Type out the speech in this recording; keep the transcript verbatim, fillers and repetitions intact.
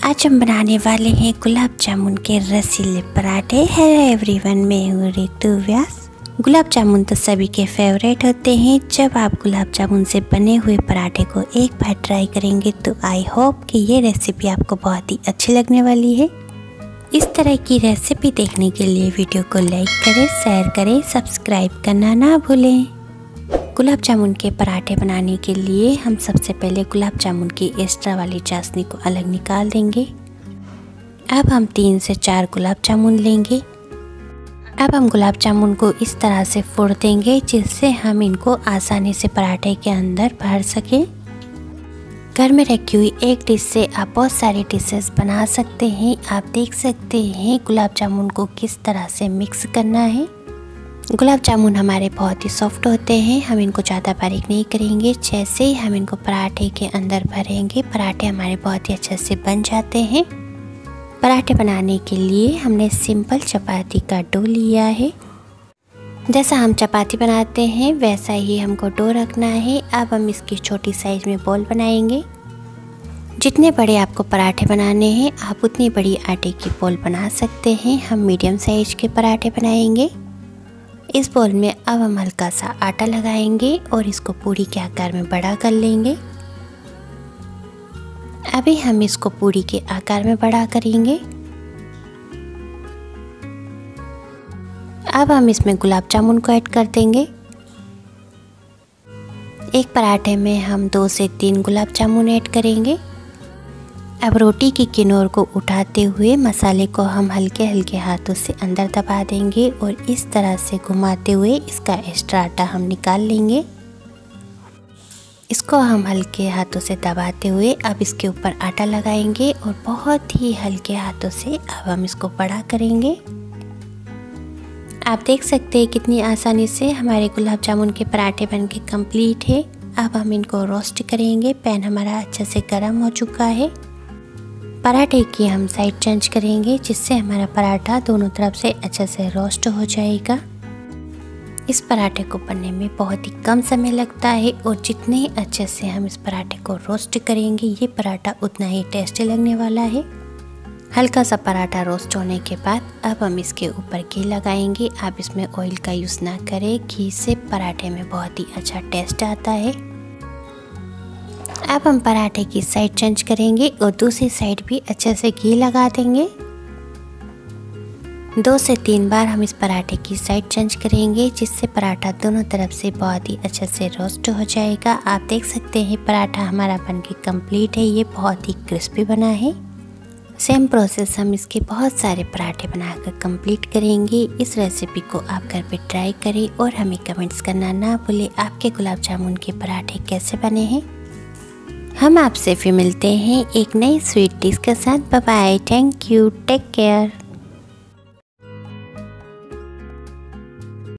आज हम बनाने वाले हैं गुलाब जामुन के रसीले पराठे। हेलो एवरीवन, मैं हूँ रितु व्यास। गुलाब जामुन तो सभी के फेवरेट होते हैं। जब आप गुलाब जामुन से बने हुए पराठे को एक बार ट्राई करेंगे तो आई होप कि ये रेसिपी आपको बहुत ही अच्छी लगने वाली है। इस तरह की रेसिपी देखने के लिए वीडियो को लाइक करें, शेयर करें, सब्सक्राइब करना ना भूलें। गुलाब जामुन के पराठे बनाने के लिए हम सबसे पहले गुलाब जामुन की एक्स्ट्रा वाली चाशनी को अलग निकाल देंगे। अब हम तीन से चार गुलाब जामुन लेंगे। अब हम गुलाब जामुन को इस तरह से फोड़ देंगे जिससे हम इनको आसानी से पराठे के अंदर भर सकें। घर में रखी हुई एक डिश से आप बहुत सारी डिशेस बना सकते हैं। आप देख सकते हैं गुलाब जामुन को किस तरह से मिक्स करना है। गुलाब जामुन हमारे बहुत ही सॉफ्ट होते हैं, हम इनको ज़्यादा बारीक नहीं करेंगे। जैसे ही हम इनको पराठे के अंदर भरेंगे पराठे हमारे बहुत ही अच्छे से बन जाते हैं। पराठे बनाने के लिए हमने सिंपल चपाती का डो लिया है। जैसा हम चपाती बनाते हैं वैसा ही हमको डो रखना है। अब हम इसकी छोटी साइज़ में बॉल बनाएंगे। जितने बड़े आपको पराठे बनाने हैं आप उतनी बड़ी आटे की बॉल बना सकते हैं। हम मीडियम साइज के पराठे बनाएंगे। इस बोल में अब हम हल्का सा आटा लगाएंगे और इसको पूरी के आकार में बड़ा कर लेंगे। अभी हम इसको पूरी के आकार में बड़ा करेंगे। अब हम इसमें गुलाब जामुन को ऐड कर देंगे। एक पराठे में हम दो से तीन गुलाब जामुन ऐड करेंगे। अब रोटी की किनार को उठाते हुए मसाले को हम हल्के हल्के हाथों से अंदर दबा देंगे और इस तरह से घुमाते हुए इसका एक्स्ट्रा आटा हम निकाल लेंगे। इसको हम हल्के हाथों से दबाते हुए अब इसके ऊपर आटा लगाएंगे और बहुत ही हल्के हाथों से अब हम इसको बड़ा करेंगे। आप देख सकते हैं कितनी आसानी से हमारे गुलाब जामुन के पराठे बनके कंप्लीट है। अब हम इनको रोस्ट करेंगे। पैन हमारा अच्छे से गर्म हो चुका है। पराठे की हम साइड चेंज करेंगे जिससे हमारा पराठा दोनों तरफ से अच्छे से रोस्ट हो जाएगा। इस पराठे को बनने में बहुत ही कम समय लगता है और जितने ही अच्छे से हम इस पराठे को रोस्ट करेंगे ये पराठा उतना ही टेस्टी लगने वाला है। हल्का सा पराठा रोस्ट होने के बाद अब हम इसके ऊपर घी लगाएंगे। आप इसमें ऑयल का यूज़ ना करें, घी से पराठे में बहुत ही अच्छा टेस्ट आता है। अब हम पराठे की साइड चेंज करेंगे और दूसरी साइड भी अच्छे से घी लगा देंगे। दो से तीन बार हम इस पराठे की साइड चेंज करेंगे जिससे पराठा दोनों तरफ से बहुत ही अच्छे से रोस्ट हो जाएगा। आप देख सकते हैं पराठा हमारा बनके कंप्लीट है। ये बहुत ही क्रिस्पी बना है। सेम प्रोसेस हम इसके बहुत सारे पराठे बनाकर कंप्लीट करेंगे। इस रेसिपी को आप घर पे ट्राई करें और हमें कमेंट्स करना ना भूलें आपके गुलाब जामुन के पराठे कैसे बने हैं। हम आपसे फिर मिलते हैं एक नई स्वीट डिश के साथ। Bye bye, thank you, take care.